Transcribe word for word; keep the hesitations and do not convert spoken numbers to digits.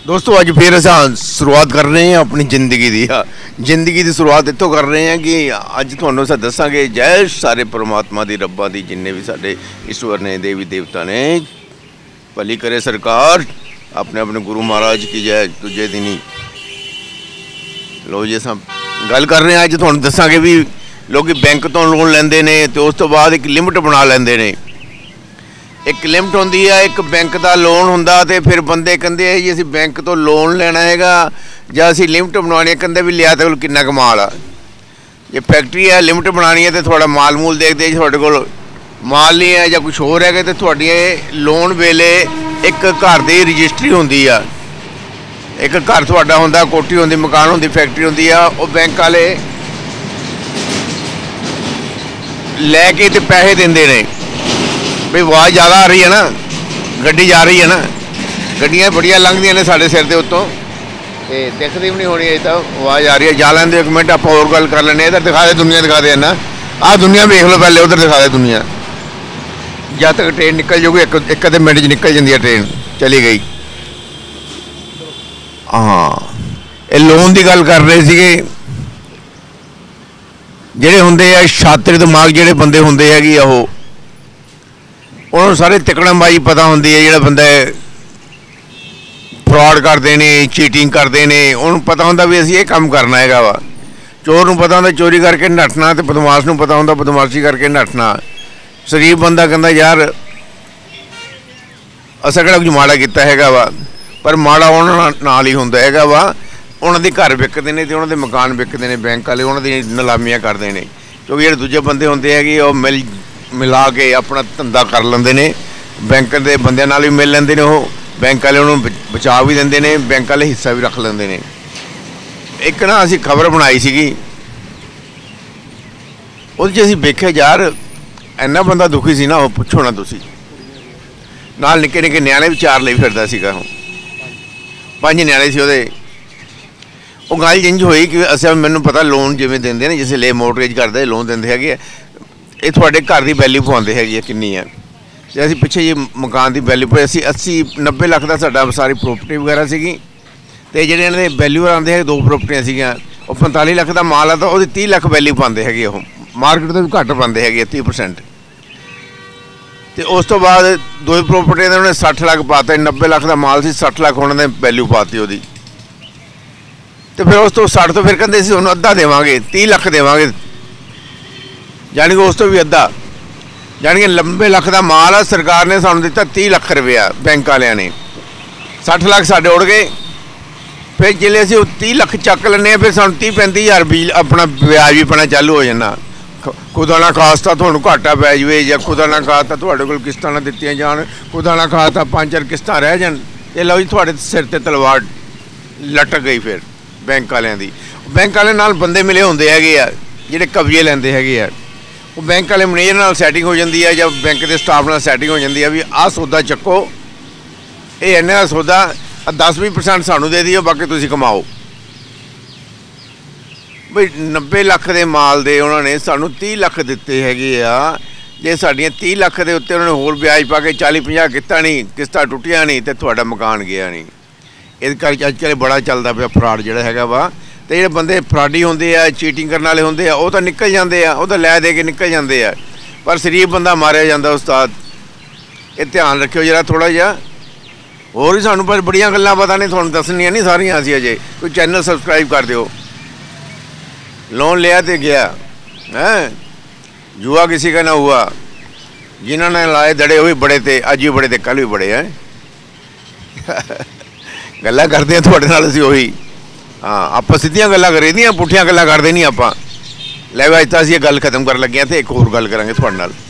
दोस्तों अज फिर अस शुरुआत कर रहे हैं अपनी जिंदगी की जिंदगी की शुरुआत इतों कर रहे हैं कि अज तुहानूं अस दसांगे जय सारे परमात्मा की रब्बा की जिन्ने भी साडे ईश्वर ने देवी देवता ने भली करे सरकार अपने अपने गुरु महाराज की जय दूजे दिन ही। लो जी अस गल कर रहे हैं अज तुहानूं दसांगे भी लोग बैंक तो लोन लेंदे ने ते उस तो बाद एक लिमिट बना लेंदे ने। एक लिमिट होंदी है एक बैंक का लोन हुंदा ते फिर बंदे कहंदे जी असीं बैंक तो लोन लेना हैगा जां असीं लिमिट बनवानी है, कहंदे भी लिया तो किन्ना कमाल आ। जे फैक्ट्री है लिमिट बनानी है तो थोड़ा माल मूल देखते जी थोड़े कोल माल नहीं है जां कुछ होर है तो तुहाडी लोन वेले एक घर की रजिस्ट्री होंदी आ, एक घर तुहाडा हुंदा, कोठी होंदी, मकान होंदी, फैक्ट्री होंदी आ। वो बैंक वाले लैके ते पैसे देंदे ने भी आवाज़ ज़्यादा आ रही है ना, गड्डी जा रही है ना, गड्डियाँ बड़िया लंघदियां ने साढ़े सिर के उत्तों ते दिखदी भी नहीं होनी, अजे तक आवाज़ आ रही है। जा लैंदे एक मिनट आप और गल कर लें। इधर दिखा दे दुनिया दिखा दे ना, आ दुनिया वेख लो पहले, उधर दिखा दे दुनिया। जब तक ट्रेन निकल जाऊगी एक एक अद्धे मिनट च निकल जाती है ट्रेन, चली गई। हाँ ये लोन की गल कर रहे थे, जेडे होंदे आ शातिर दिमाग जेडे बंदे होंदे है वो उन्होंने सारे तिकड़मबाजी पता होंदी है। जो बंदे फ्रॉड करते हैं, चीटिंग करते हैं, उन्होंने पता होंदा भी असीं ये काम करना है वा। चोर नूं पता होंदा चोरी करके नठना, तो बदमाश नूं पता होंदा बदमाशी करके नठना। शरीफ बंदा कहंदा यार असां किहड़ा कुछ माड़ा कीता हैगा वा, पर माड़ा उन्हां नाल ही हुंदा हैगा वा। उन्हां दे घर विकदे ने ते उन्हां दे मकान विकदे ने, बैंक वाले उन्हां दी नीलामियां करदे ने। क्योंकि जिहड़े दूजे बंदे होंदे हैगे ओह मिल मिला के अपना धंधा कर लेंदे ने, बैंक के बंदे नाल भी मिल लेंदे ने, वो बैंक वाले उन्होंने बचा भी देंदे ने, बैंक वाले हिस्सा भी रख लेंदे ने। एक ना असीं खबर बनाई सीगी, उहदे च असीं वेख्या यार इन्ना बंदा दुखी सी ना, वो पुछो ना तुसीं। नाल निक्के निक्के न्याणे भी चार लई फिरदा सीगा, पंज न्याणे सी उहदे। वो गल इंज होई कि असीं मैनूं पता लोन जिवें दिंदे ने, जिसे ले मोटगेज करदे लोन दिंदे हैगे, ये थोड़े घर की वैल्यू पवाते है किन्नी है। जो असीं पिछे जी मकान की वैल्यू पे असीं अस्सी नब्बे लख का साडा सारी प्रॉपर्टी वगैरह सी, तो जेडे इन्हां दे वैल्यू आते हैं दो प्रॉपर्टियां सीगियां, वो पैंताली लख का माल आ तो वो तीह लख वैल्यू पाते हैं, वो मार्केट तो भी घट पाते हैं तीह परसेंट। तो उस तो बाद दो प्रॉपर्टियां उन्होंने सठ लख पाते, नब्बे लख का माल से सठ लख उन्होंने वैल्यू पाती वो। तो फिर उस तो सठ तो फिर कहते उन्होंने अद्धा देवांगे, तीह लख देवांगे, जानी कि उस तो भी अद्धा, जानी कि नब्बे लख का माल आ, सरकार ने सानू दिता तीह लख रुपया, बैंक वालियां ने सठ लख साढ़े उड़ गए। फिर जिले असीं तीह लख चक लें फिर सानू तीह पैंती हज़ार बिल अपना ब्याज भी पैना चालू हो जाना। खुदा ना खास्ता तुहानूं घाटा पै जाए, या खुदा ना खास्ता तुहाडे कोल किस्तां ना दित्तियां जाण, खुदा ना खास्ता पंज चार किस्तां रह जाण, ये लो जी तुहाडे सिर ते तलवार लटक गई। फिर बैंक वालियां दी बैंक वाले नाल बंदे मिले होंदे हैगे आ जिहड़े कब्जे लैंदे हैगे आ, वो बैंक वाले मैनेजर नाल सैटिंग हो जाती है, जब बैंक के स्टाफ नाल सैटिंग हो जाती है भी आ सौदा चक्को, ये इन्ने का सौदा दस भी परसेंट सानू दे दिओ, बाकी तुसीं कमाओ। बई नब्बे लख के माल दे उन्होंने सानू तीह लख दिते हैगे आ, जे साडियां तीह लख के उत्ते उन्होंने होर ब्याज पा के चाली पंजाह किस्तां नहीं किस्तां टुटियां नहीं तो तुहाडा मकान गया नहीं। इस करके अजकल बड़ा चलता पाया फ्रॉड जिहड़ा हैगा वा। तो जो बंदे फ्राडी होंदे आ, चीटिंग करने वाले होंदे आ, वो तो निकल जाते हैं, वो तो लै दे के निकल जाते हैं, पर शरीफ बंदा मारिया जाता। उस्ताद ये ध्यान रखियो जरा थोड़ा जिहा। होर भी सानूं पर बड़ियां गल्लां पता नहीं, तुहानूं दसनियां नहीं सारियां असीं अजे। कोई चैनल सबसक्राइब कर दिओ। लोन लिया तो गया है, जुआ किसी का ना हुआ, जिन्होंने लाए दड़े वो भी बड़े थे, अज भी बड़े थे, कल भी बड़े हैं। गल्लां करते हैं तुहाडे नाल असीं ओही। हाँ आप सीधियां गल्लां करी दियां, पुठियां गल्लां करदे नहीं आपां। लै अज तां असीं गल खत्म कर लगे थे, एक होर गल करांगे तुहाडे नाल।